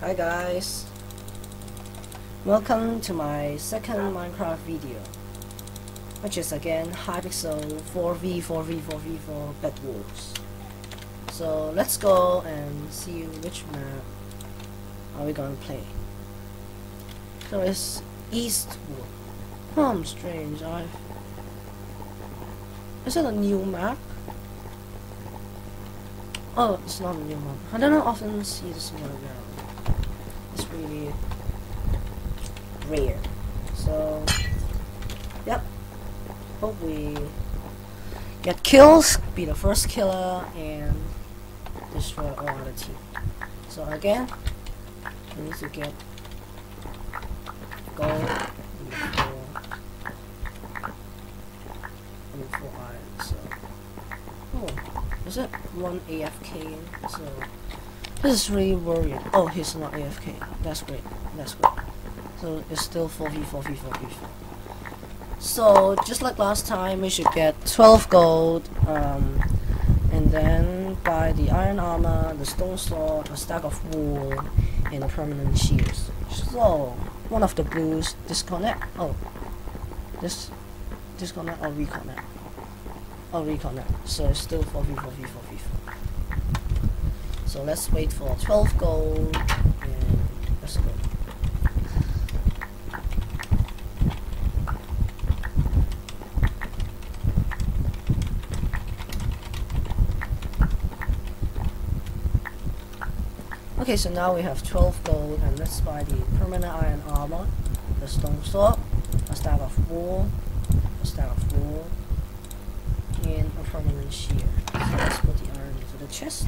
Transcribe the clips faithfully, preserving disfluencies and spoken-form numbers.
Hi guys, welcome to my second Minecraft video, which is again Hypixel four v four v four v four Bed Wars. So let's go and see which map are we gonna play. So it's Eastwood. Hmm, strange. I is it a new map? Oh, it's not a new map. I don't often see this one around. It's really rare. So, yep. Hope we get kills, be the first killer, and destroy all the team. So again, we need to get gold and four iron. So, oh, is it one A F K? So this is really worrying. Oh, he's not A F K. That's great. That's great. So it's still four v four v four v four. So just like last time, we should get twelve gold, um, and then buy the iron armor, the stone sword, a stack of wool, and a permanent shields. So one of the blues disconnect. Oh, this disconnect or reconnect? Oh, reconnect. So it's still four v four v four v four. So let's wait for twelve gold and let's go. Okay, so now we have twelve gold, and let's buy the permanent iron armor, the stone sword, a stack of wool, a stack of wool, and a permanent shield. So let's put the iron into the chest.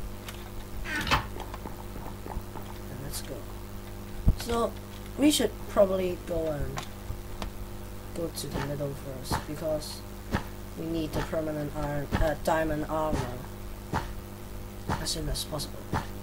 And let's go. So we should probably go and go to the middle first, because we need the permanent iron uh, diamond armor as soon as possible.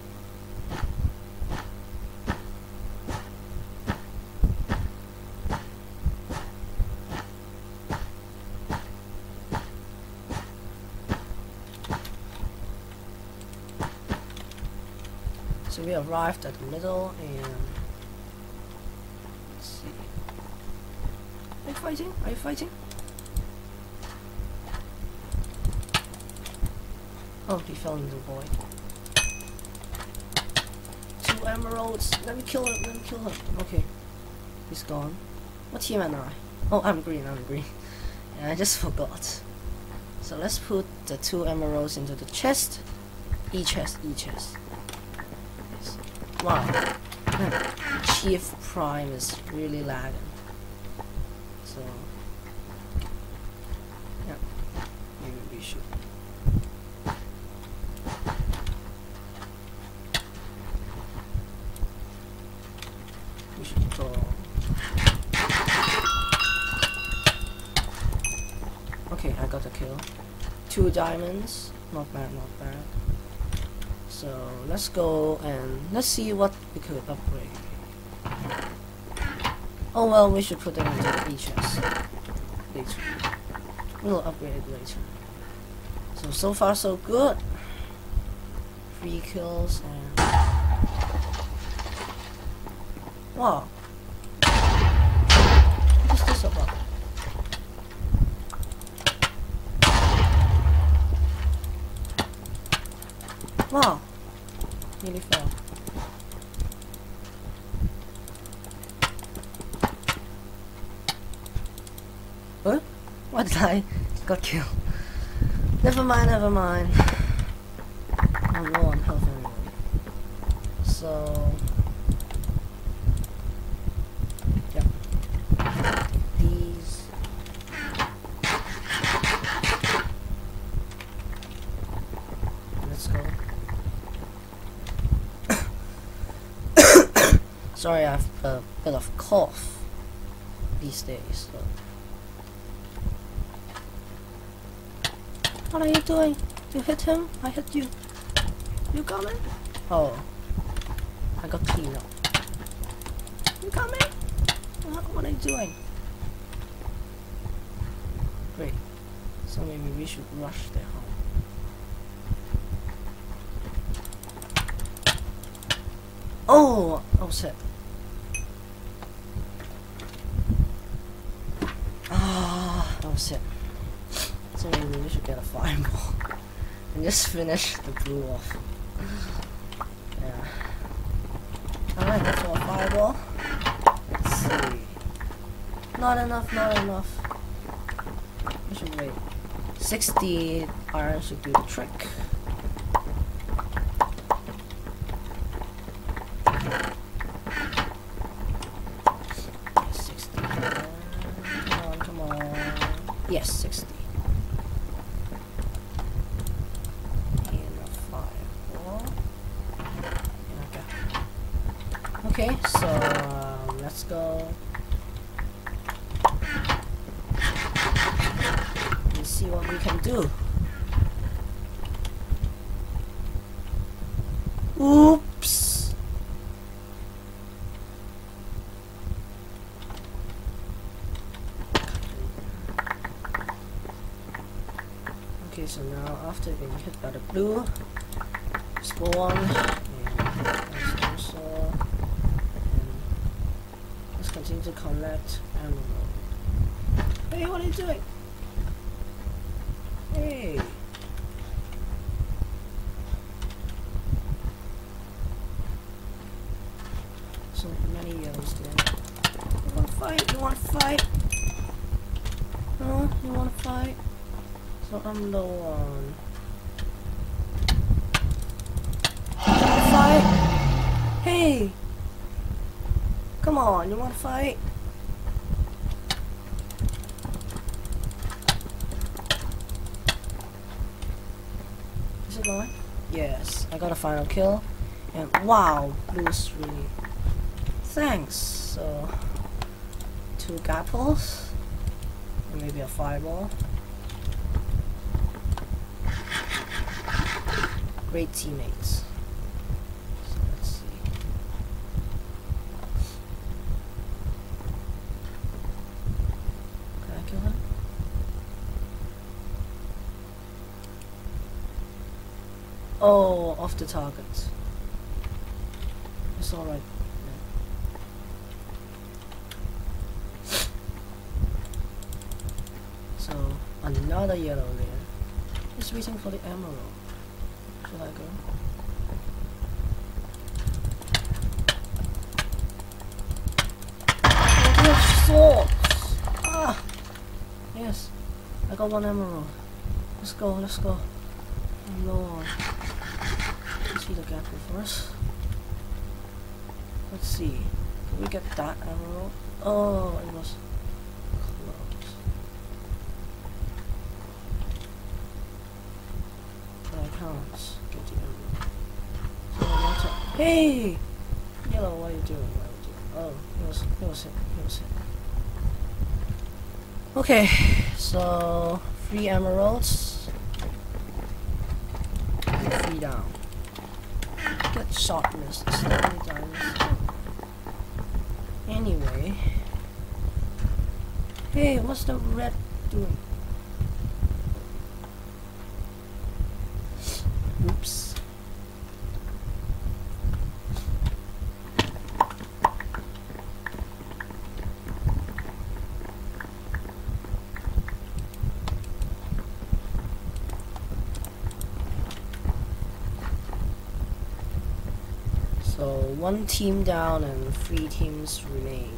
So we arrived at the middle, and let's see. Are you fighting? Are you fighting? Oh, he fell into the void. Two emeralds. Let me kill him. Let me kill him. Okay, he's gone. What team am I? Oh, I'm green. I'm green. Yeah, I just forgot. So let's put the two emeralds into the chest. E chest. E chest. Wow, Chief Prime is really lagging. So, yeah, maybe we should. We should go. Okay, I got a kill. Two diamonds. Not bad, not bad. So let's go and let's see what we could upgrade. Oh well, we should put them into the chest later. We'll upgrade it later. So so far so good. Three kills and wow. What is this about? Wow. Nearly fell. What? Why did I got killed? Never mind, never mind. I'm low on health anyway. So yeah. These let's go. Sorry, I have a bit of cough these days. So. What are you doing? You hit him? I hit you. You coming? Oh, I got cleaned up. You coming? What, what are you doing? Great. So maybe we should rush their home. Oh, oh shit. Ah, oh shit. So we really should get a fireball and just finish the blue off. Yeah. Alright, that's all fireball. Let's see. Not enough, not enough. We should wait. sixty iron should do the trick. sixty. Come on, come on. Yes, sixty. Okay, so um, let's go. Let's see what we can do. Oops. Okay, so now after being hit by the blue, just go on and also. Continue to collect emerald. Hey, what are you doing? Hey. So many yellows there. You want to fight? You want to fight? No, you want to fight? So I'm low on. You want to fight? Hey. Come on, you wanna fight? Is it going? Yes, I got a final kill. And wow, blue's really. Thanks. So, two gapples. And maybe a fireball. Great teammates. Oh, off the target. It's alright. Yeah. So, another yellow layer. Just waiting for the emerald. Should I go? Oh, we have swords! Ah! Yes, I got one emerald. Let's go, let's go. Oh, Lord. Let's see the gap first. Let's see. Can we get that emerald? Oh, it was close. But I can't get the emerald. So I want to. Hey! Yellow, what are you doing? What are you doing? Oh, he was, he was hit. He was hit. Okay, so three emeralds. Three down. Good sharpness. Slowly diamonds. Anyway. Hey, what's the red doing? Oops. So one team down and three teams remain.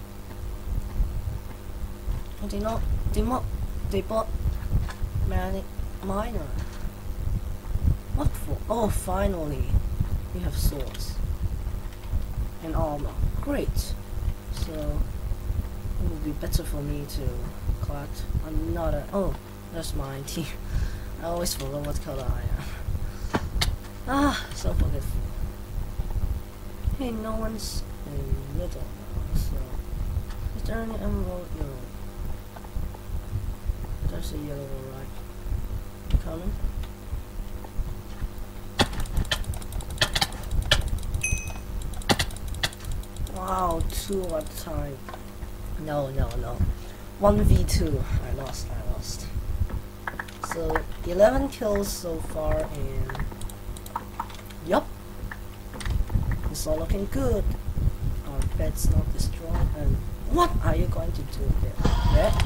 Oh, they not they not they bought mani miner. What for? Oh, finally we have swords and armor. Great. So it would be better for me to collect another. Oh, that's my team. I always forget what color I am. Ah, so forgetful. Hey, no one's in the middle now, so... Is there any emerald? No. There's a yellow right. Coming? Wow, two at a time. No, no, no. one v two. I lost, I lost. So, eleven kills so far, and... Yup. It's all looking good. Our bed's not destroyed. And what are you going to do there? Yeah?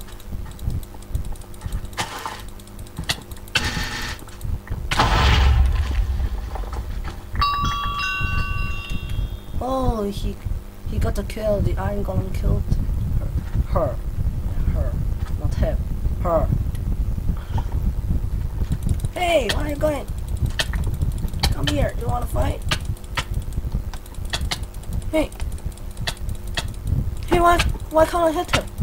Oh, he he got the kill. The Iron Golem killed her. Her. Her. Not him. Her. Hey, where are you going? Come here. You wanna fight? Hey. Hey, why why can't I hit her?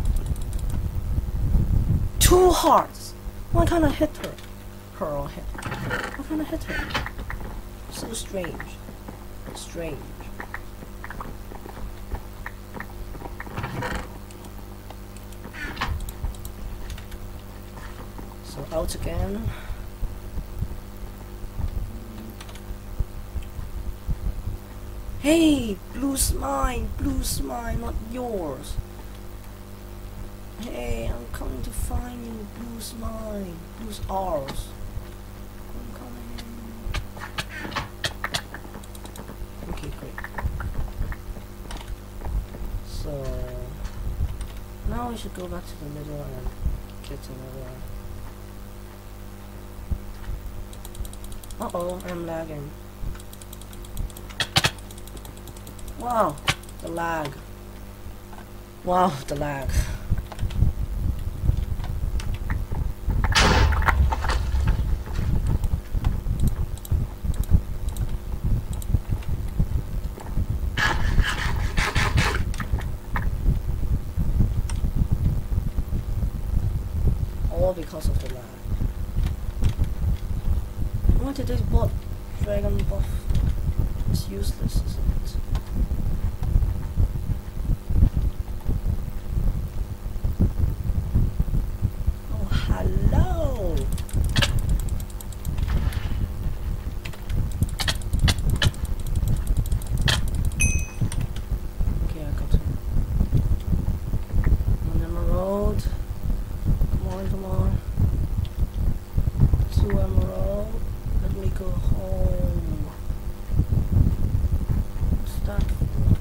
Two hearts. Why can't I hit her? Her or him? Why can't I hit her? So strange. Strange. So out again. Hey, blue's mine, blue's mine, not yours. Hey, I'm coming to find you, blue's mine, blue's ours. I'm coming. Okay, great. So now we should go back to the middle and get another. Uh oh, I'm lagging. Wow, the lag. Wow, the lag. All because of the lag. Why did they bot Dragon buff? It's useless, isn't it? Hello. Okay, I got him. One emerald. Come on, come on. Two emerald. Let me go home. What's that for?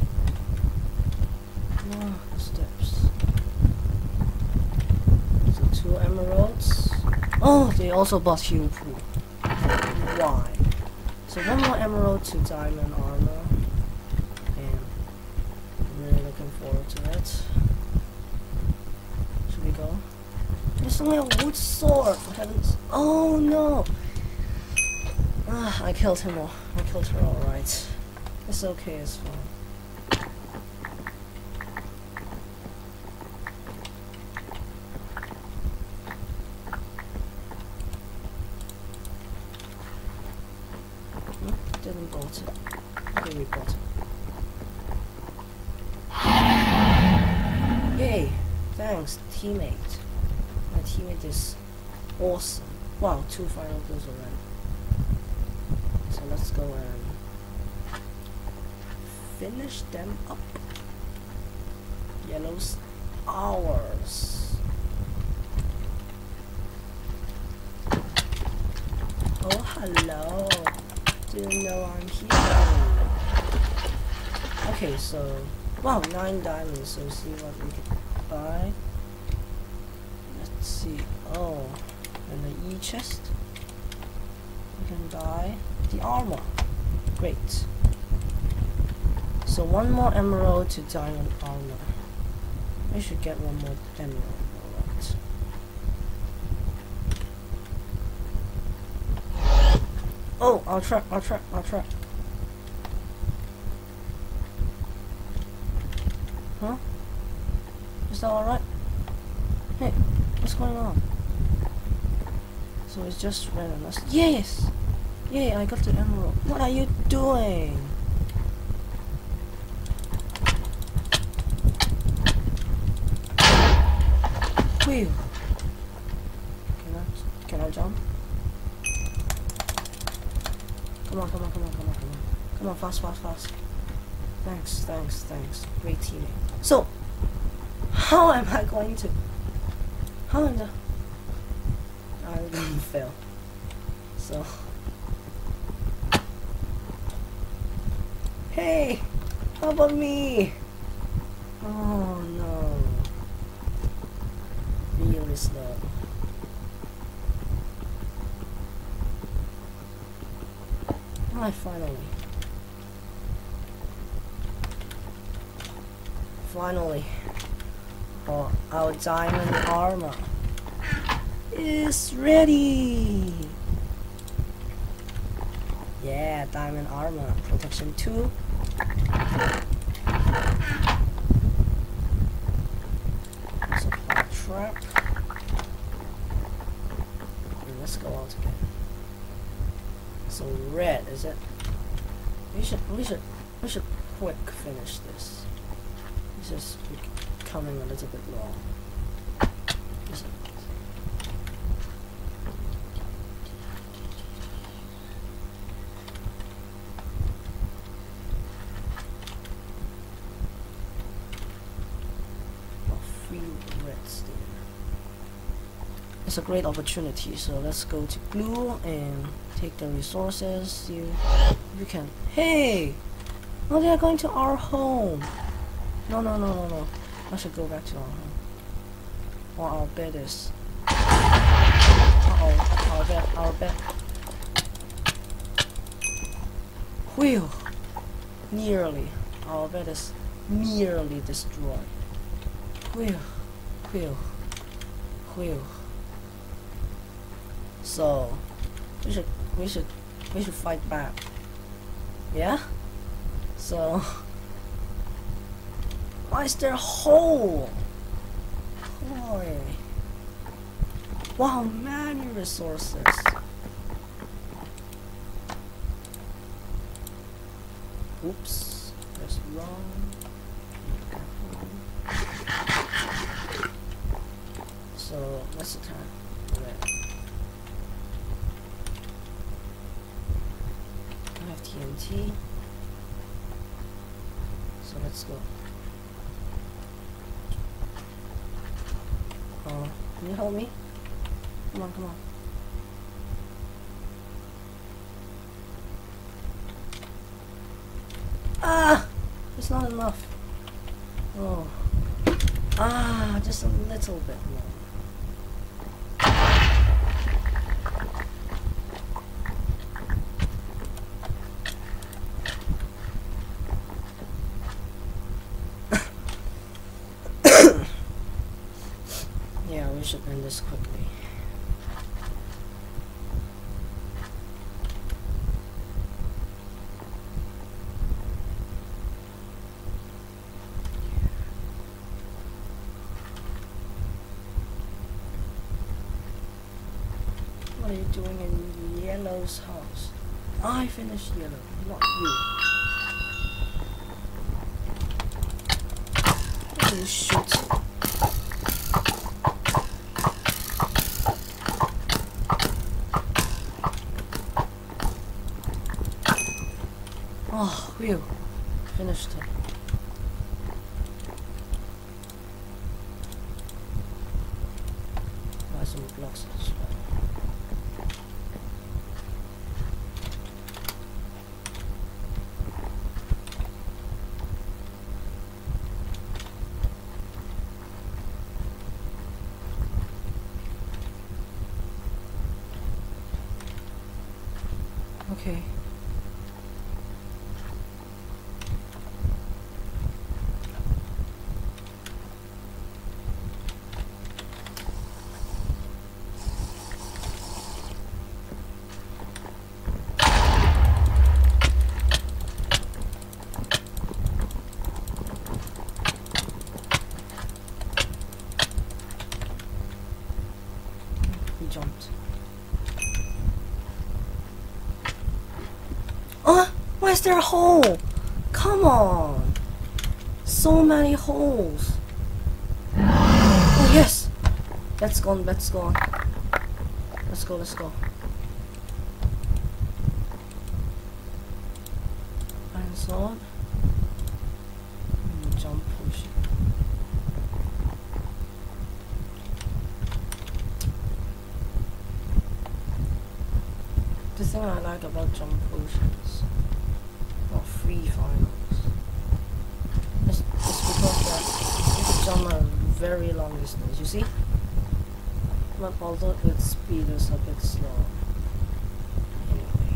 Ah, the steps. Two emeralds. Oh, they also bought heal pool. Why? So one more emerald to diamond armor. And I'm really looking forward to it. Should we go? There's only a wood sword, for heaven's. Oh no! Ah, I killed him all. I killed her alright. It's okay, it's fine. Didn't bought it. Okay, we bought it. Yay! Thanks, teammate. My teammate is awesome. Wow, two final kills already. So let's go and finish them up. Yellow's ours. Oh, hello. Didn't know I'm here. Okay, so wow, nine diamonds. So see what we can buy. Let's see. Oh, and the E chest. We can buy the armor. Great. So one more emerald to diamond armor. I should get one more emerald. Alright. Oh, our trap, our trap, our trap. Huh? Is that alright? Hey, what's going on? So it's just random. Yes! Yay, I got the emerald. What are you doing? Whew. Can I, can I jump? Come on, come on, come on, come on, come on. Come on, fast, fast, fast. Thanks, thanks, thanks. Great teammate. So, how am I going to... How am I... I'm going to fail. So... Hey! How about me? Oh no. Really slow. I finally. Finally. Oh, our diamond armor is ready. Yeah, diamond armor. Protection two. Supply trap. And let's go out again. So red, is it? We should we should we should quick finish this. This is becoming a little bit long. Is it? It's a great opportunity, so let's go to glue and take the resources. See if you can. Hey! Oh, they are going to our home. No, no, no, no, no. I should go back to our home. Or our bed is. Uh oh, our bed, our bed. Whew! Nearly. Our bed is nearly destroyed. Whew! Whew! Whew! So we should we should we should fight back. Yeah? So why is there a hole? Boy. Wow, many resources. Oops, that's wrong. So what's the time? Red. I have T N T. So let's go. Oh, can you help me? Come on, come on. Ah! It's not enough. Oh. Ah, just a little bit more. Yeah, we should end this quickly. What are you doing in Yellow's house? I finished Yellow, not you. You shoot. Oh, phew. Finished it. Buy some blocks as well. Okay. He jumped. Oh, why is there a hole? Come on! So many holes. Oh yes! Let's go, let's go. Let's go, let's go. Iron sword. And jump push. The thing I like about jump potions. Oh, three finals. It's, it's because that you can jump a very long distance, you see? But although its speed is a bit slow. Anyway.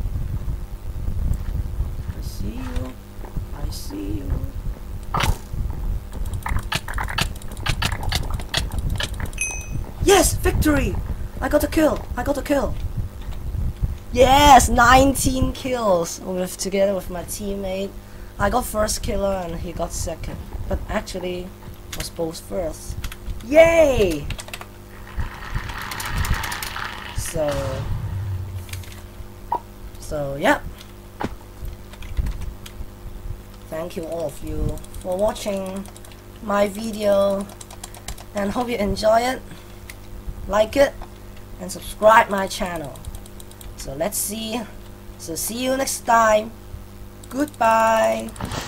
I see you. I see you. Yes! Victory! I got a kill! I got a kill! Yes! nineteen kills with together with my teammate. I got first killer and he got second. But actually was both first. Yay! So So yeah. Thank you all of you for watching my video and hope you enjoy it. Like it and subscribe my channel. So let's see. So see you next time. Goodbye.